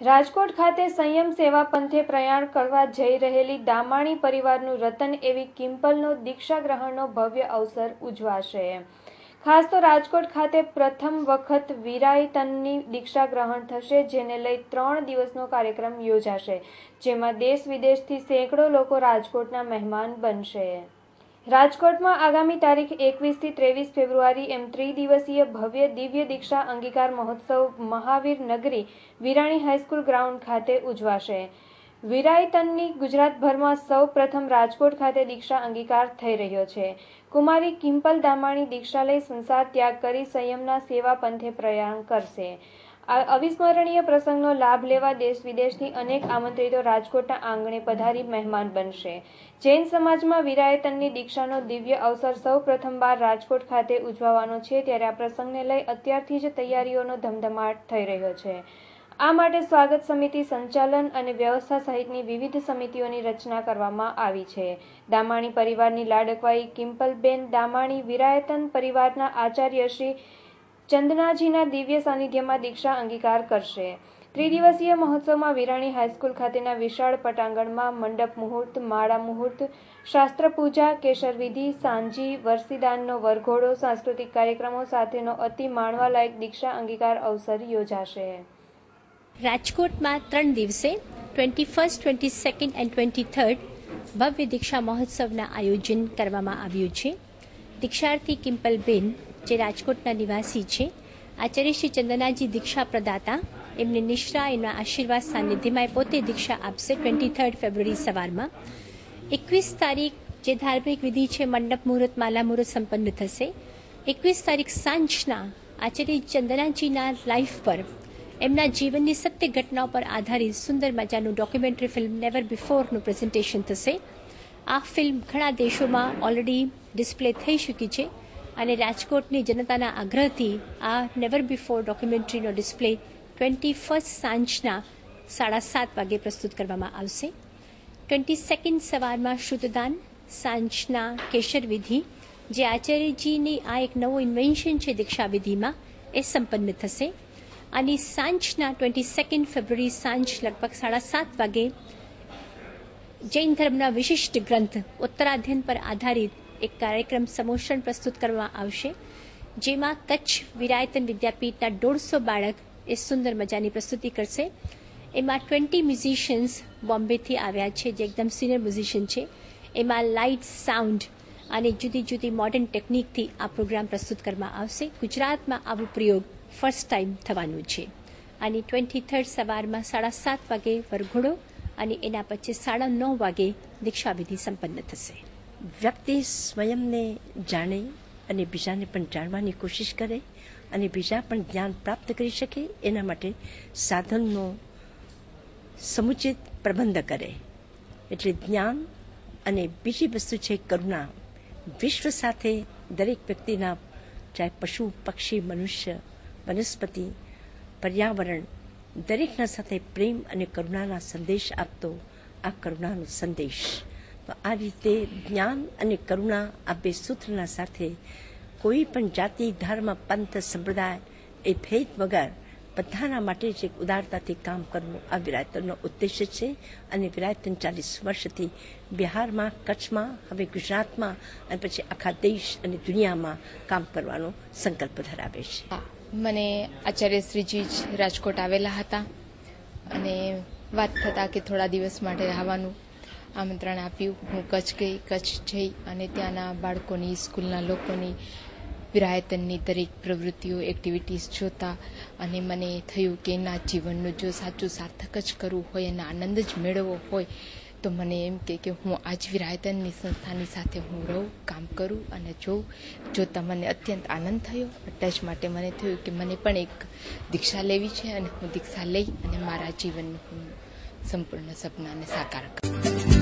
રાજકોટ ખાતે સંયમ સેવા પંથે પ્રયાણ કરવા જઈ રહેલી દામાણી પરિવારનું રતન એવી કિંપલનો દીક્ષા ગ્રહણનો ભવ્ય અવસર ઉજવાશે। ખાસ તો રાજકોટ ખાતે પ્રથમ વખત વિરાયતનની દીક્ષા ગ્રહણ થશે, જેને લઈ 3 દિવસનો કાર્યક્રમ યોજાશે, જેમાં દેશ વિદેશથી સેંકડો લોકો રાજકોટના મહેમાન બનશે। રાજકોટમાં આગામી તારીખ 21 થી 23 ફેબ્રુઆરી એમ ત્રિદિવસીય ભવ્ય દિવ્ય દીક્ષા અંગીકાર મહોત્સવ મહાવીર નગરી વિરાણી હાઈસ્કૂલ ગ્રાઉન્ડ ખાતે ઉજવાશે। વિરાયતનની ગુજરાતભરમાં સૌ પ્રથમ રાજકોટ ખાતે દીક્ષા અંગીકાર થઈ રહ્યો છે। કુમારી કિંપલ દામાણી દીક્ષા લઈ સંસાર ત્યાગ કરી સંયમના સેવા પંથે પ્રયાણ કરશે। આ અવિસ્મરણીય પ્રસંગનો લાભ લેવા દેશ વિદેશથી અનેક આમંત્રિતો રાજકોટના આંગણે પધારી મહેમાન બનશે। જૈન સમાજમાં વિરાયતનની દીક્ષાનો દિવ્ય અવસર સૌ પ્રથમવાર રાજકોટ ખાતે ઉજવવાનો છે, ત્યારે આ પ્રસંગને લઈ અત્યારથી જ તૈયારીઓનો ધમધમાટ થઈ રહ્યો છે। આ માટે સ્વાગત સમિતિ, સંચાલન અને વ્યવસ્થા સહિતની વિવિધ સમિતિઓની રચના કરવામાં આવી છે। દામાણી પરિવારની લાડકવાઈ કિંપલબેન દામાણી વિરાયતન પરિવારના આચાર્ય શ્રી ચંદનાજીના દિવ્ય સાનિધ્યમાં દીક્ષા અંગીકાર કરશે। ત્રિદિવસીય મહોત્સવમાં વિરાણી હાઈસ્કૂલ ખાતેના વિશાળ પટાંગણમાં મંડપ મુહૂર્ત, માળા મુહૂર્ત, શાસ્ત્ર પૂજા, કેસર વિધિ, સાંજી, વરસીદાનનો વરઘોડો, સાંસ્કૃતિક કાર્યક્રમો સાથેનો અતિ માણવાલાયક દીક્ષા અંગીકાર અવસર યોજાશે। રાજકોટમાં 3 દિવસે 21, 22 અને 23 ભવ્ય દીક્ષા મહોત્સવના આયોજન કરવામાં આવ્યું છે। દીક્ષાર્થી કિંપલબેન, જે રાજકોટના નિવાસી છે, આચાર્ય શ્રી ચંદનાજી દીક્ષા પ્રદાતા, એમની નિશ્રા, એમના આશીર્વાદ સાનિધ્યમાં પોતે દીક્ષા આપશે 23 ફેબ્રુઆરી સવારમાં। 21 તારીખ જે ધાર્મિક વિધિ છે, મંડપ મુહૂર્ત, માલા મુહૂર્ત સંપન્ન થશે। 21 તારીખ સાંજના આચાર્ય ચંદનાજીના લાઈફ પર, એમના જીવનની સત્ય ઘટનાઓ પર આધારિત સુંદર મજાનું ડોક્યુમેન્ટરી ફિલ્મ નેવર બિફોરનું પ્રેઝન્ટેશન થશે। આ ફિલ્મ ઘણા દેશોમાં ઓલરેડી ડિસ્પ્લે થઈ ચૂકી છે અને રાજકોટની જનતાના આગ્રહથી આ નેવર બિફોર ડોક્યુમેન્ટરીનો ડિસ્પ્લે 21 સાંજના 7:30 વાગે પ્રસ્તુત કરવામાં આવશે। 22 સવારમાં શુદ્ધદાન, સાંજના કેસર વિધિ, જે આચાર્યજીની આ એક નવો ઇન્વેન્શન છે દીક્ષા વિધિમાં, એ સંપન્ન થશે। અને સાંજના 22 ફેબ્રુઆરી સાંજ લગભગ 7:30 વાગે જૈન ધર્મના વિશિષ્ટ ગ્રંથ ઉત્તરાધ્યન પર આધારિત એક કાર્યક્રમ સમોષણ પ્રસ્તુત કરવામાં આવશે, જેમાં કચ્છ વિરાયતન વિદ્યાપીઠના 150 બાળક એ સુંદર મજાની પ્રસ્તુતિ કરશે। એમાં 20 મ્યુઝિશિયન્સ બોમ્બેથી આવ્યા છે, જે એકદમ સિનિયર મ્યુઝિશિયન છે। એમાં લાઇટ, સાઉન્ડ અને જુદી જુદી મોડર્ન ટેકનિકથી આ પ્રોગ્રામ પ્રસ્તુત કરવામાં આવશે। ગુજરાતમાં આવો પ્રયોગ ફર્સ્ટ ટાઈમ થવાનું છે। અને 23 સવારમાં 7:30 વાગે વરઘોડો અને એના પછી 9:30 વાગે દીક્ષાવિધિ સંપન્ન થશે। વ્યક્તિ સ્વયંને જાણે અને બીજાને પણ જાણવાની કોશિશ કરે અને બીજા પણ જ્ઞાન પ્રાપ્ત કરી શકે, એના માટે સાધનનો સમુચિત પ્રબંધ કરે। એટલે જ્ઞાન અને બીજી વસ્તુ છે કરુણા। વિશ્વ સાથે દરેક વ્યક્તિના, ચાહે પશુ, પક્ષી, મનુષ્ય, વનસ્પતિ, પર્યાવરણ, દરેકના સાથે પ્રેમ અને કરુણાના સંદેશ આપતો આ કરુણાનો સંદેશ। તો આ રીતે જ્ઞાન અને કરુણા આ બે સૂત્રના સાથે કોઈ પણ જાતિ, ધર્મ, પંથ, સંપ્રદાય એ ભેદ વગર બધાના માટે જ એક ઉદારતાથી કામ કરવું આ વિરાયતનનો ઉદ્દેશ્ય છે। અને વિરાયતન 40 વર્ષથી બિહારમાં, કચ્છમાં, હવે ગુજરાતમાં અને પછી આખા દેશ અને દુનિયામાં કામ કરવાનો સંકલ્પ ધરાવે છે। મને આચાર્ય શ્રીજી જ રાજકોટ આવેલા હતા અને વાત થતાં કે થોડા દિવસ માટે આવવાનું આમંત્રણ આપ્યું। હું કચ્છ ગઈ, કચ્છ જઈ અને ત્યાંના બાળકોની, સ્કૂલના લોકોની વિરાયતનની દરેક પ્રવૃત્તિઓ, એક્ટિવિટીઝ જોતા અને મને થયું કે એના જીવનનું જો સાચું સાર્થક જ કરવું હોય અને આનંદ જ મેળવવો હોય તો મને એમ કે હું આજ વિરાયતનની સંસ્થાની સાથે હું રહું, કામ કરું અને જોતા મને અત્યંત આનંદ થયો। એટલા જ માટે મને થયું કે મને પણ એક દીક્ષા લેવી છે અને હું દીક્ષા લઈ અને મારા જીવનનું સંપૂર્ણ સપનાને સાકાર કરું।